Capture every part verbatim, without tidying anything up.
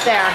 there.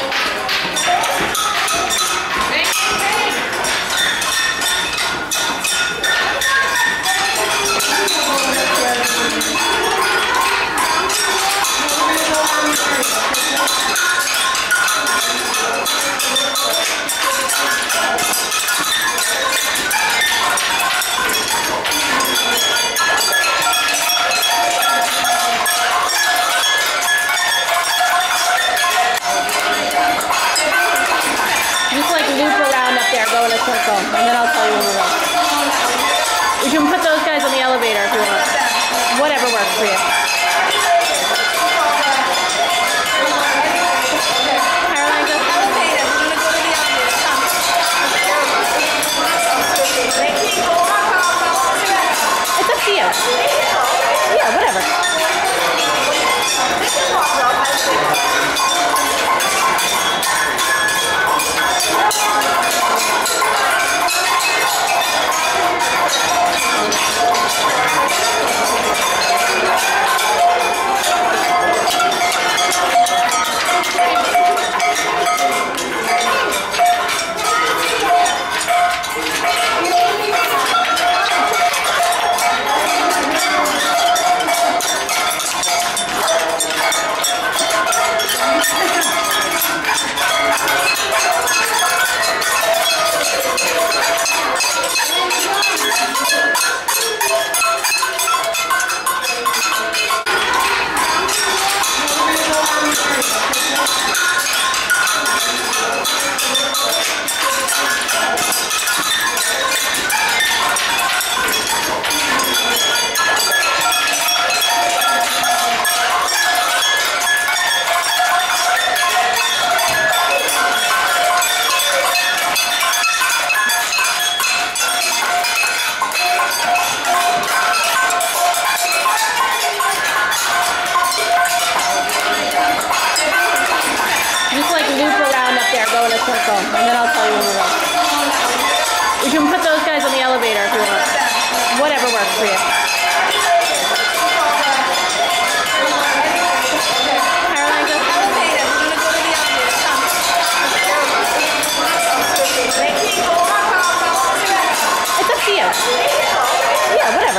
Circle, and then I'll tell you when we're ready. You can put those guys on the elevator if you want. Whatever works for you. Caroline, go. Elevator. We're gonna go to the elevator. Come. It's up to you. Yeah, whatever. Circle, and then I'll tell you when we're ready. You can put those guys on the elevator if you want. Whatever works for you. Caroline, go. Elevator. We're gonna go to the elevator. Come. It's up to you. Yeah, whatever.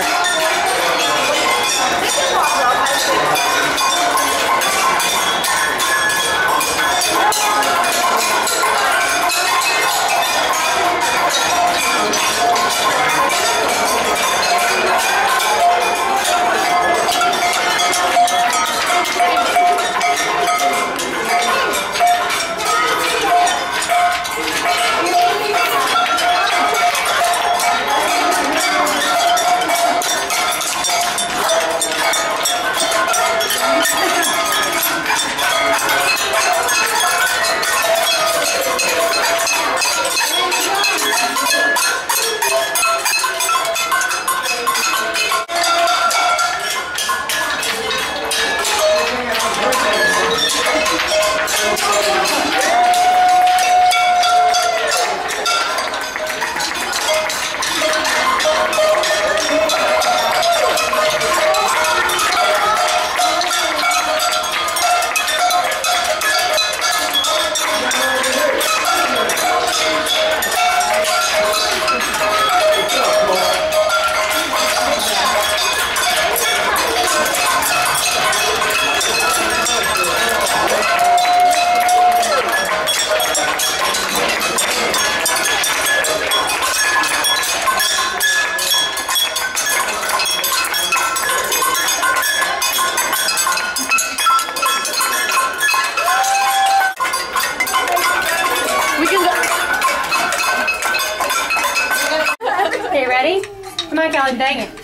Ready? Come on, Callie, dang it.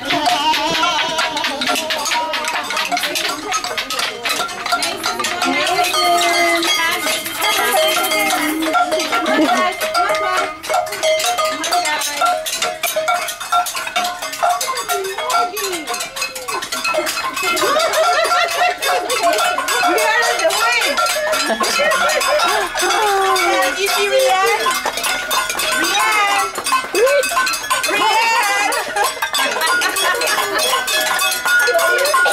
Did you react? React! React!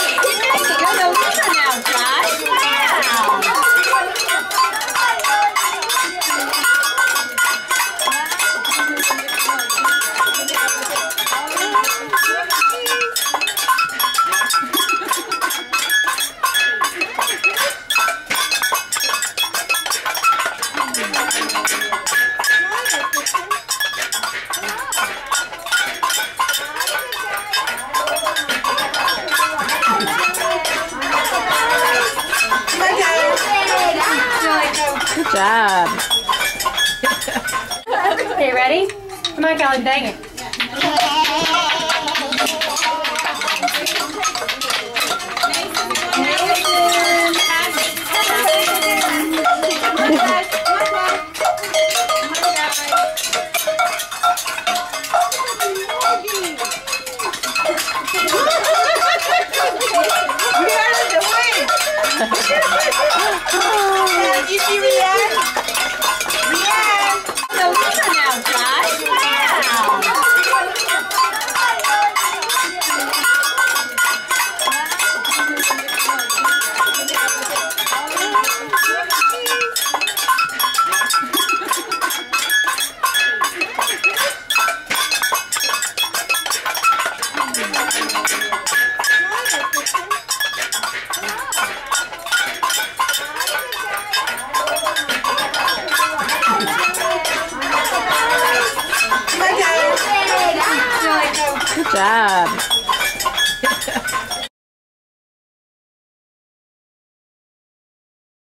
Ready? Come on, Callie, bang it. You see Rianne? Rianne! The winner now, Josh. Wow! Good job.